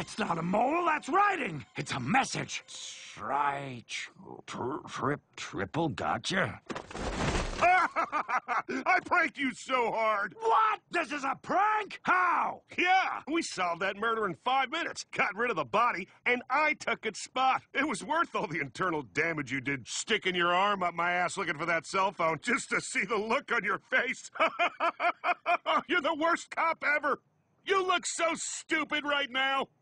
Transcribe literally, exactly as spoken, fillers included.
That's not a mole, that's writing. It's a message. Try, tri trip, triple, gotcha. I pranked you so hard. What? This is a prank? How? Yeah, we solved that murder in five minutes, got rid of the body, and I took its spot. It was worth all the internal damage you did sticking your arm up my ass looking for that cell phone just to see the look on your face. You're the worst cop ever. You look so stupid right now.